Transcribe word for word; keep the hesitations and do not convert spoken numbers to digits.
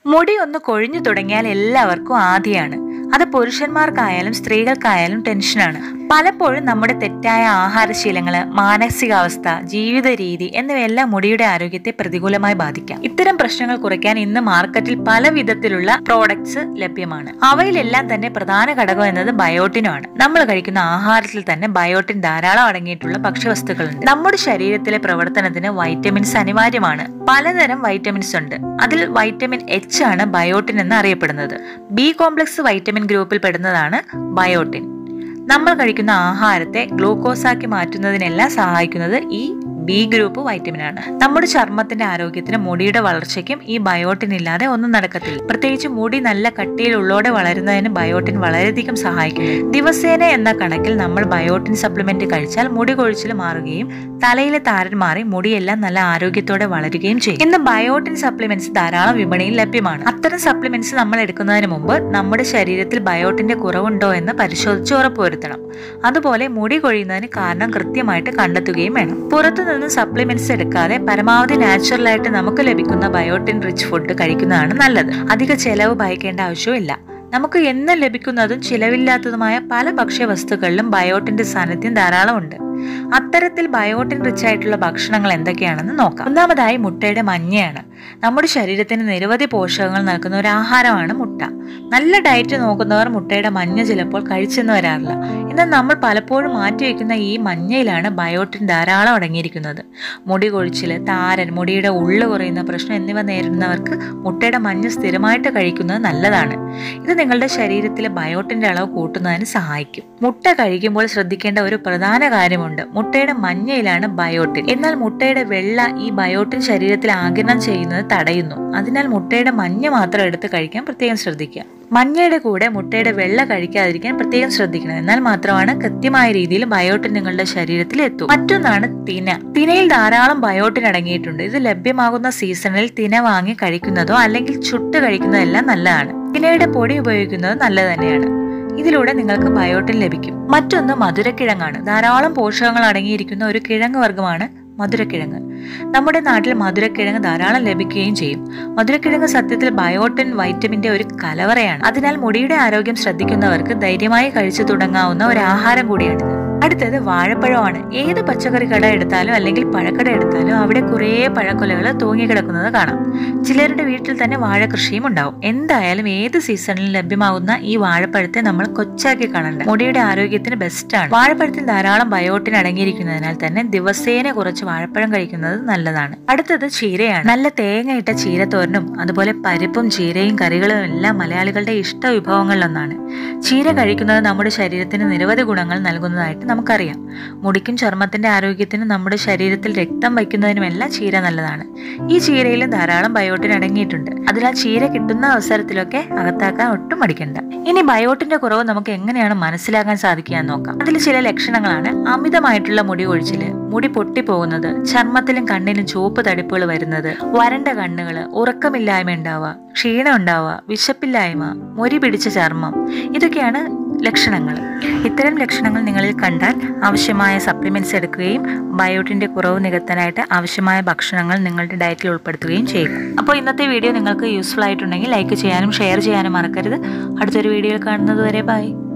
മുടി ഒന്ന് കൊഴിഞ്ഞു തുടങ്ങിയാൽ എല്ലാവർക്കും ആദിയാണ്. അത് പുരുഷന്മാർക്കായാലും സ്ത്രീകൾക്കായാലും ടെൻഷനാണ്. പലപ്പോഴും നമ്മുടെ തെറ്റായ ആഹാരശീലങ്ങള്, മാനസികാവസ്ഥ, ജീവിത രീതി എന്നിവയെല്ലാം മുടിയുടെ ആരോഗ്യത്തെ പ്രതികൂലമായി ബാധിക്കാം. ഇത്തരം പ്രശ്നങ്ങൾ കുറയ്ക്കാൻ ഇന്ന് മാർക്കറ്റിൽ പല വിധത്തിലുള്ള പ്രോഡക്ട്സ് ലഭ്യമാണ്. അവയിലെല്ലാം തന്നെ പ്രധാന ഘടകം എന്നത് ബയോട്ടിനാണ്. നമ്മൾ കഴിക്കുന്ന ആഹാരത്തിൽ തന്നെ ബയോട്ടിൻ ധാരാളം അടങ്ങിയിട്ടുള്ള ഭക്ഷ്യവസ്തുക്കളുണ്ട്. നമ്മുടെ ശരീരത്തിലെ പ്രവർത്തനത്തിന് വൈറ്റമിൻസ് അനിവാര്യമാണ്. പലതരം വൈറ്റമിൻസ് ഉണ്ട്. അതിൽ വൈറ്റമിൻ എച്ച് ആണ് ബയോട്ടിൻ എന്ന് അറിയപ്പെടുന്നത്. ബി കോംപ്ലക്സ് വൈറ്റമിൻ ഗ്രൂപ്പിൽ പെടുന്നതാണ് ബയോട്ടിൻ. നമ്മൾ കഴിക്കുന്ന ആഹാരത്തെ ഗ്ലൂക്കോസാക്കി മാറ്റുന്നതിനെല്ലാം സഹായിക്കുന്നത് ഈ ബി ഗ്രൂപ്പ് വൈറ്റമിൻ ആണ്. നമ്മുടെ ചർമ്മത്തിന്റെ ആരോഗ്യത്തിനും മുടിയുടെ വളർച്ചയ്ക്കും ഈ ബയോട്ടിൻ ഇല്ലാതെ ഒന്നും നടക്കത്തില്ല. പ്രത്യേകിച്ച് മുടി നല്ല കട്ടിയിലുള്ളോടെ വളരുന്നതിന് ബയോട്ടിൻ വളരെയധികം സഹായിക്കുന്നു. ദിവസേന എന്ന കണക്കിൽ നമ്മൾ ബയോട്ടിൻ സപ്ലിമെന്റ് കഴിച്ചാൽ മുടി കൊഴിച്ചിൽ മാറുകയും തലയിലെ താരൻ മാറി മുടിയെല്ലാം നല്ല ആരോഗ്യത്തോടെ വളരുകയും ചെയ്യും. ഇന്ന് ബയോട്ടിൻ സപ്ലിമെന്റ്സ് ധാരാളം വിപണിയിൽ ലഭ്യമാണ്. അത്തരം സപ്ലിമെന്റ്സ് നമ്മൾ എടുക്കുന്നതിന് മുമ്പ് നമ്മുടെ ശരീരത്തിൽ ബയോട്ടിന്റെ കുറവുണ്ടോ എന്ന് പരിശോധിച്ച് ഉറപ്പുവരുത്തണം. അതുപോലെ മുടി കൊഴിയുന്നതിന് കാരണം കൃത്യമായിട്ട് കണ്ടെത്തുകയും വേണം. പുറത്തു നിന്ന് സപ്ലിമെന്റ്സ് എടുക്കാതെ പരമാവധി നാച്ചുറൽ ആയിട്ട് നമുക്ക് ലഭിക്കുന്ന ബയോട്ടിൻ റിച്ച് ഫുഡ് കഴിക്കുന്നതാണ് നല്ലത്. അധിക ചെലവ് ഭയക്കേണ്ട ആവശ്യമില്ല. നമുക്ക് എന്നും ലഭിക്കുന്നതും ചിലവില്ലാത്തതുമായ പല ഭക്ഷ്യവസ്തുക്കളിലും ബയോട്ടിന്റെ സാന്നിധ്യം ധാരാളം ഉണ്ട്. അത്തരത്തിൽ ബയോട്ടിൻ റിച്ച് ആയിട്ടുള്ള ഭക്ഷണങ്ങൾ എന്തൊക്കെയാണെന്ന് നോക്കാം. ഒന്നാമതായി മുട്ടയുടെ മഞ്ഞയാണ്. നമ്മുടെ ശരീരത്തിന് നിരവധി പോഷകങ്ങൾ നൽകുന്ന ഒരു ആഹാരമാണ് മുട്ട. നല്ല ഡയറ്റ് നോക്കുന്നവർ മുട്ടയുടെ മഞ്ഞ ചിലപ്പോൾ കഴിച്ചെന്ന് വരാറില്ല. എന്നാൽ നമ്മൾ പലപ്പോഴും മാറ്റിവെക്കുന്ന ഈ മഞ്ഞയിലാണ് ബയോട്ടിൻ ധാരാളം അടങ്ങിയിരിക്കുന്നത്. മുടി കൊഴിച്ചില്, താരൻ, മുടിയുടെ ഉള്ളു കുറയുന്ന പ്രശ്നം എന്നിവ നേരിടുന്നവർക്ക് മുട്ടയുടെ മഞ്ഞ സ്ഥിരമായിട്ട് കഴിക്കുന്നത് നല്ലതാണ്. ഇത് നിങ്ങളുടെ ശരീരത്തിലെ ബയോട്ടിന്റെ അളവ് കൂട്ടുന്നതിന് സഹായിക്കും. മുട്ട കഴിക്കുമ്പോൾ ശ്രദ്ധിക്കേണ്ട ഒരു പ്രധാന കാര്യമുണ്ട്. മുട്ടയുടെ മഞ്ഞയിലാണ് ബയോട്ടിൻ. എന്നാൽ മുട്ടയുടെ വെള്ള ഈ ബയോട്ടിൻ ശരീരത്തിൽ ആഗിരണം ചെയ്യുന്നത് തടയുന്നു. അതിനാൽ മുട്ടയുടെ മഞ്ഞ മാത്രം എടുത്ത് കഴിക്കാൻ പ്രത്യേകം ശ്രദ്ധിക്കുക. മഞ്ഞയുടെ കൂടെ മുട്ടയുടെ വെള്ള കഴിക്കാതിരിക്കാൻ പ്രത്യേകം ശ്രദ്ധിക്കണം. എന്നാൽ മാത്രമാണ് കൃത്യമായ രീതിയിൽ ബയോട്ടിൻ നിങ്ങളുടെ ശരീരത്തിൽ എത്തും. മറ്റൊന്നാണ് തിന. തിനയിൽ ധാരാളം ബയോട്ടിൻ അടങ്ങിയിട്ടുണ്ട്. ഇത് ലഭ്യമാകുന്ന സീസണിൽ തിന വാങ്ങി കഴിക്കുന്നതോ അല്ലെങ്കിൽ ചുട്ട് കഴിക്കുന്നതോ എല്ലാം നല്ലതാണ്. തിനയുടെ പൊടി ഉപയോഗിക്കുന്നത് നല്ലത് തന്നെയാണ്. ഇതിലൂടെ നിങ്ങൾക്ക് ബയോട്ടിൻ ലഭിക്കും. മറ്റൊന്ന് മധുരക്കിഴങ്ങാണ്. ധാരാളം പോഷകങ്ങൾ അടങ്ങിയിരിക്കുന്ന ഒരു കിഴങ്ങ് വർഗ്ഗമാണ് മധുരക്കിഴങ്ങ്. നമ്മുടെ നാട്ടിൽ മധുരക്കിഴങ്ങ് ധാരാളം ലഭിക്കുകയും ചെയ്യും. മധുരക്കിഴങ്ങ് സത്യത്തിൽ ബയോട്ടിൻ വൈറ്റമിന്റെ ഒരു കലവറയാണ്. അതിനാൽ മുടിയുടെ ആരോഗ്യം ശ്രദ്ധിക്കുന്നവർക്ക് ധൈര്യമായി കഴിച്ചു തുടങ്ങാവുന്ന ഒരു ആഹാരം കൂടിയാണിത്. അടുത്തത് വാഴപ്പഴമാണ്. ഏത് പച്ചക്കറി കട എടുത്താലും അല്ലെങ്കിൽ പഴക്കട എടുത്താലും അവിടെ കുറേ പഴക്കൊലകൾ തൂങ്ങിക്കിടക്കുന്നത് കാണാം. ചിലരുടെ വീട്ടിൽ തന്നെ വാഴ കൃഷിയും ഉണ്ടാവും. എന്തായാലും ഏത് സീസണിലും ലഭ്യമാകുന്ന ഈ വാഴപ്പഴത്തെ നമ്മൾ കൊച്ചാക്കി കാണണ്ട. മുടിയുടെ ആരോഗ്യത്തിന് ബെസ്റ്റാണ്. വാഴപ്പഴത്തിൽ ധാരാളം ബയോട്ടിൻ അടങ്ങിയിരിക്കുന്നതിനാൽ തന്നെ ദിവസേന കുറച്ച് വാഴപ്പഴം കഴിക്കുന്നത് നല്ലതാണ്. അടുത്തത് ചീരയാണ്. നല്ല തേങ്ങയിട്ട ചീരത്തോരനും അതുപോലെ പരിപ്പും ചീരയും കറികളും എല്ലാം മലയാളികളുടെ ഇഷ്ട വിഭവങ്ങളിലൊന്നാണ്. ചീര കഴിക്കുന്നത് നമ്മുടെ ശരീരത്തിന് നിരവധി ഗുണങ്ങൾ നൽകുന്നതായിട്ട് നമുക്കറിയാം. മുടിക്കും ചർമ്മത്തിന്റെ ആരോഗ്യത്തിനും നമ്മുടെ ശരീരത്തിൽ രക്തം വയ്ക്കുന്നതിനുമെല്ലാം ചീര നല്ലതാണ്. ഈ ചീരയിലും ധാരാളം ബയോട്ടിൻ അടങ്ങിയിട്ടുണ്ട്. അതിനാൽ ചീര കിട്ടുന്ന അവസരത്തിലൊക്കെ അകത്താക്കാൻ ഒട്ടും മടിക്കണ്ട. ഇനി ബയോട്ടിന്റെ കുറവ് നമുക്ക് എങ്ങനെയാണ് മനസ്സിലാക്കാൻ സാധിക്കുക എന്ന് നോക്കാം. അതിൽ ചില ലക്ഷണങ്ങളാണ്: അമിതമായിട്ടുള്ള മുടി കൊഴിച്ചില്, മുടി പൊട്ടിപ്പോകുന്നത്, ചർമ്മത്തിലും കണ്ണിലും ചുവപ്പ് തടിപ്പുകൾ വരുന്നത്, വരണ്ട കണ്ണുകള്, ഉറക്കമില്ലായ്മ ഉണ്ടാവുക, ക്ഷീണം ഉണ്ടാവുക, വിശപ്പില്ലായ്മ, മുരി പിടിച്ച ചർമ്മം, ഇതൊക്കെയാണ് ലക്ഷണങ്ങൾ. ഇത്തരം ലക്ഷണങ്ങൾ നിങ്ങളിൽ കണ്ടാൽ ആവശ്യമായ സപ്ലിമെന്റ്സ് എടുക്കുകയും ബയോട്ടിന്റെ കുറവ് നികത്താനായിട്ട് ആവശ്യമായ ഭക്ഷണങ്ങൾ നിങ്ങളുടെ ഡയറ്റിൽ ഉൾപ്പെടുത്തുകയും ചെയ്യുക. അപ്പോൾ ഇന്നത്തെ വീഡിയോ നിങ്ങൾക്ക് യൂസ്ഫുൾ ആയിട്ടുണ്ടെങ്കിൽ ലൈക്ക് ചെയ്യാനും ഷെയർ ചെയ്യാനും മറക്കരുത്. അടുത്തൊരു വീഡിയോയിൽ കാണുന്നത് വരെ ബൈ.